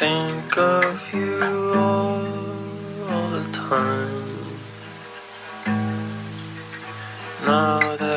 think of you all the time. Now that